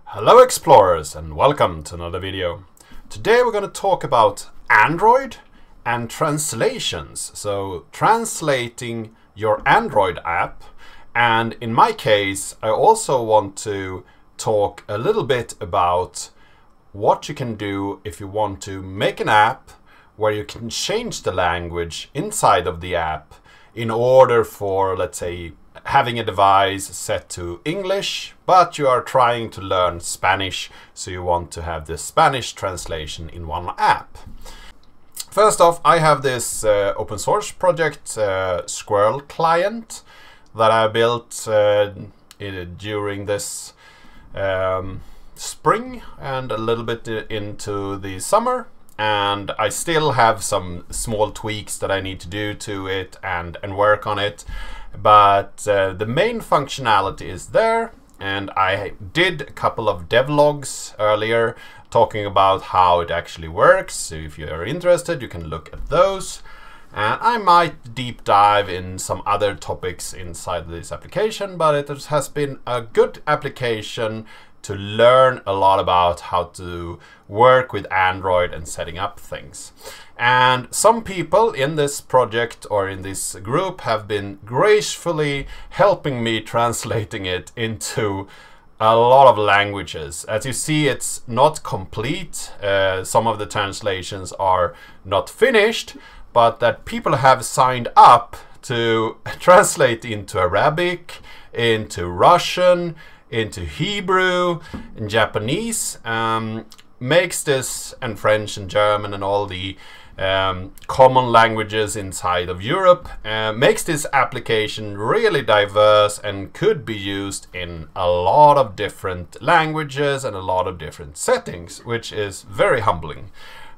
Hello explorers and welcome to another video. Today we're going to talk about Android and translations. So translating your Android app, and in my case I also want to talk a little bit about what you can do if you want to make an app where you can change the language inside of the app in order for, let's say, having a device set to English, but you are trying to learn Spanish, so you want to have the Spanish translation in one app. First off, I have this open source project, Squirrel Client, that I built during this spring and a little bit into the summer. And I still have some small tweaks that I need to do to it and work on it. But the main functionality is there, and I did a couple of devlogs earlier talking about how it actually works. So if you are interested, you can look at those. And I might deep dive in some other topics inside this application, but it has been a good application to learn a lot about how to work with Android and setting up things. And some people in this project or in this group have been gracefully helping me translating it into a lot of languages. As you see, it's not complete. Some of the translations are not finished, but that people have signed up to translate into Arabic, into Russian, into Hebrew and Japanese, makes this, and French and German and all the common languages inside of Europe, makes this application really diverse and could be used in a lot of different languages and a lot of different settings, which is very humbling.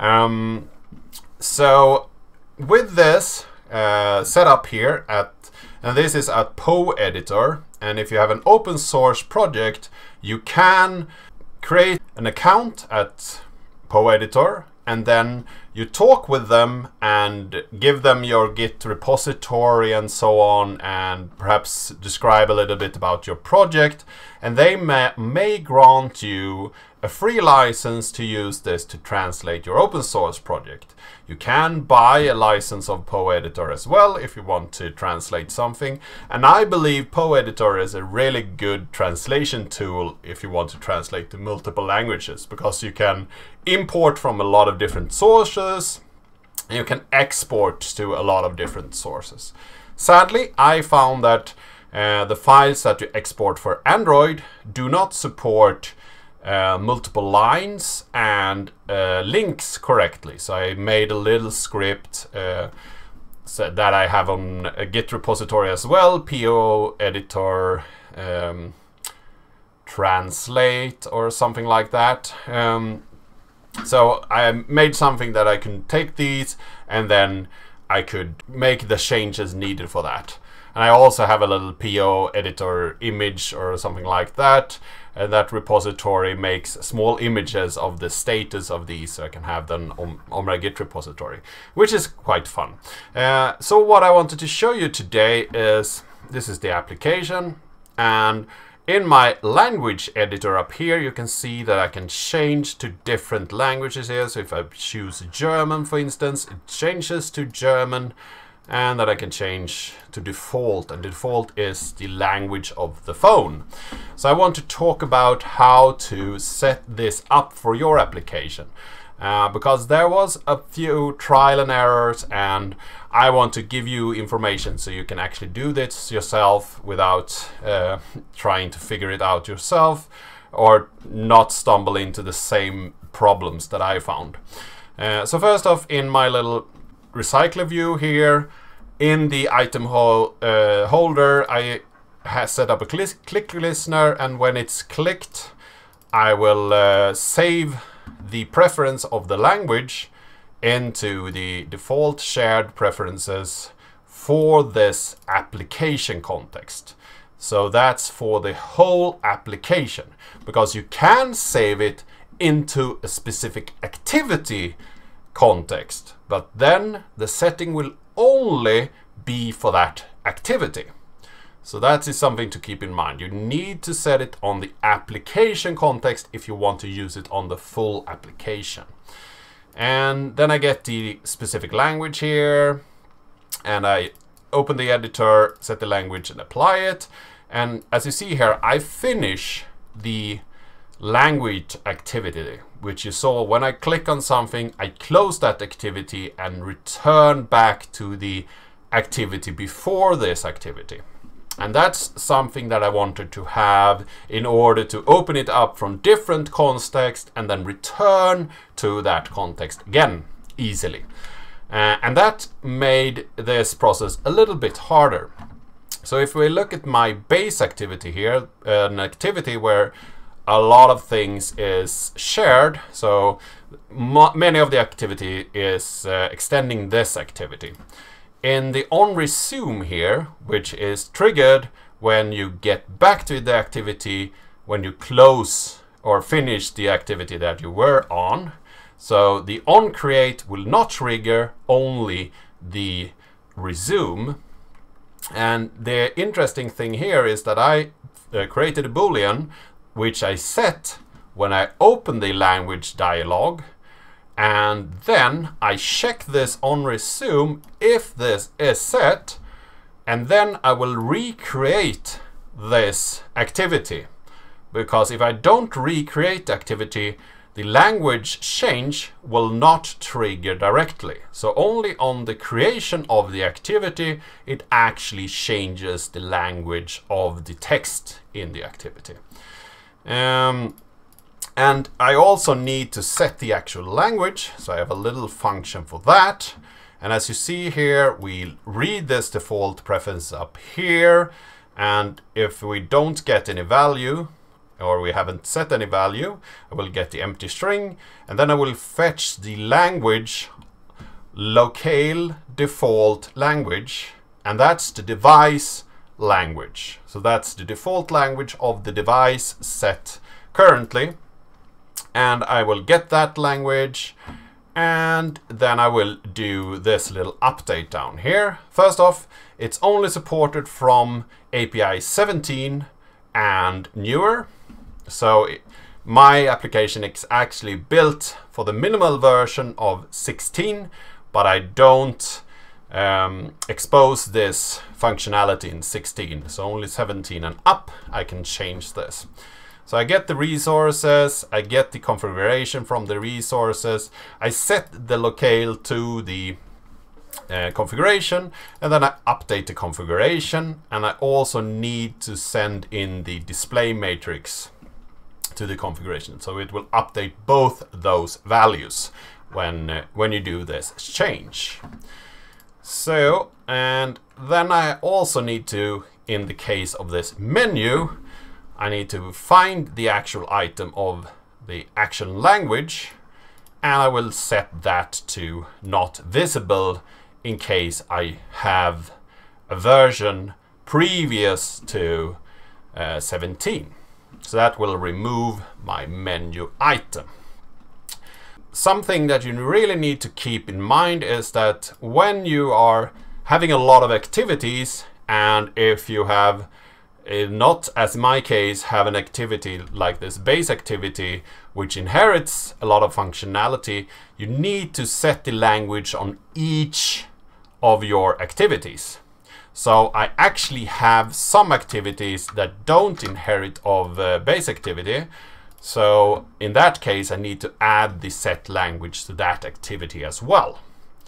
So with this setup here and this is a PO editor, and if you have an open source project, you can create an account at PO editor, and then you talk with them and give them your Git repository and so on, and perhaps describe a little bit about your project, and they may grant you a free license to use this to translate your open source project. You can buy a license of PO editor as well if you want to translate something, and I believe PO editor is a really good translation tool if you want to translate to multiple languages, because you can import from a lot of different sources and you can export to a lot of different sources. Sadly, I found that the files that you export for Android do not support multiple lines and links correctly. So I made a little script so that I have on a Git repository as well, PO editor translate or something like that. So I made something that I can take these and then I could make the changes needed for that. And I also have a little PO editor image or something like that. And that repository makes small images of the status of these, so I can have them on my Git repository, which is quite fun. So what I wanted to show you today is, this is the application, and in my language editor up here, you can see that I can change to different languages here. So if I choose German, for instance, it changes to German. And that I can change to default, and default is the language of the phone. So I want to talk about how to set this up for your application, because there was a few trial and errors, and I want to give you information so you can actually do this yourself without trying to figure it out yourself or not stumble into the same problems that I found. So first off, in my little recycler view here, in the item holder, I have set up a click listener, and when it's clicked, I will save the preference of the language into the default shared preferences for this application context. So that's for the whole application, because you can save it into a specific activity context, but then the setting will only be for that activity. So that is something to keep in mind. You need to set it on the application context if you want to use it on the full application. And then I get the specific language here, and I open the editor, set the language and apply it. And as you see here, I finish the language activity, which you saw when I click on something, I close that activity and return back to the activity before this activity. And that's something that I wanted to have in order to open it up from different context and then return to that context again easily. And that made this process a little bit harder. So if we look at my base activity here, an activity where a lot of things is shared, so many of the activity is extending this activity. In the onResume here, which is triggered when you get back to the activity when you close or finish the activity that you were on. So the onCreate will not trigger, only the resume. And the interesting thing here is that I created a Boolean which I set when I open the language dialog. And then I check this onResume if this is set, and then I will recreate this activity. Because if I don't recreate the activity, the language change will not trigger directly. So only on the creation of the activity, it actually changes the language of the text in the activity. And I also need to set the actual language, so I have a little function for that. And as you see here, we read this default preference up here, and if we don't get any value, or we haven't set any value, I will get the empty string, and then I will fetch the language locale default language, and that's the device language. So that's the default language of the device set currently. And I will get that language, and then I will do this little update down here. First off, it's only supported from API 17 and newer. So my application is actually built for the minimal version of 16, but I don't expose this functionality in 16. So only 17 and up, I can change this. So I get the resources, I get the configuration from the resources, I set the locale to the configuration, and then I update the configuration, and I also need to send in the display matrix to the configuration. So it will update both those values when you do this change. So, and then I also need to, in the case of this menu, I need to find the actual item of the action language, and I will set that to not visible in case I have a version previous to 17. So that will remove my menu item. Something that you really need to keep in mind is that when you are having a lot of activities, and if you have not, as in my case, have an activity like this base activity which inherits a lot of functionality, you need to set the language on each of your activities. So I actually have some activities that don't inherit of base activity. So in that case, I need to add the set language to that activity as well.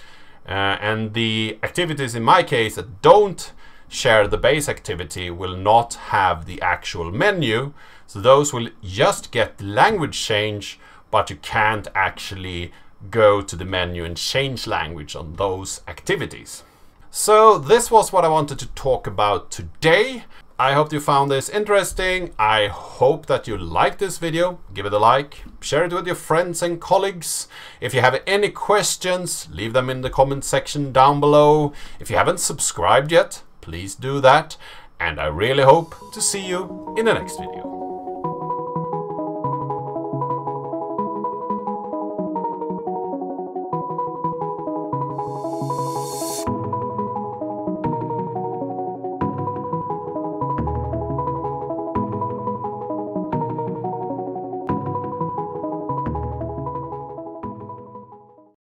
And the activities in my case that don't share the base activity will not have the actual menu. So those will just get the language change, but you can't actually go to the menu and change language on those activities. So this was what I wanted to talk about today. I hope you found this interesting. I hope that you liked this video. Give it a like, share it with your friends and colleagues. If you have any questions, leave them in the comment section down below. If you haven't subscribed yet, please do that. And I really hope to see you in the next video.